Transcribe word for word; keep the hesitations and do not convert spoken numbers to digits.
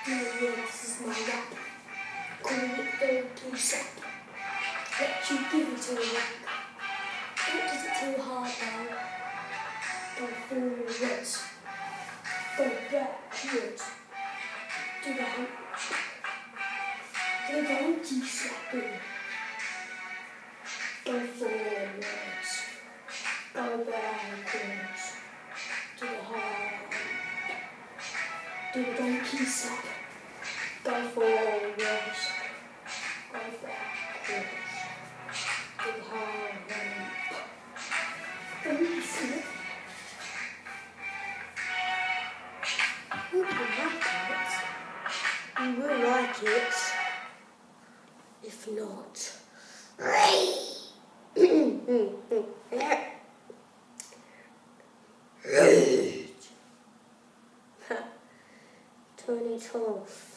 Yeah, yeah, this is my rap. Calling it Donkey Sap. Let you give it a whack. Don't get it too hard now. Go forwards. Go backwards. Do the hump. Do the donkey slapping. Go forwards. Go backwards. Do the hump. Do the donkey slap. Go forwards. Go backwards. Do the hump. Donkey slap. You will like it. You will like it. If not, twenty twelve.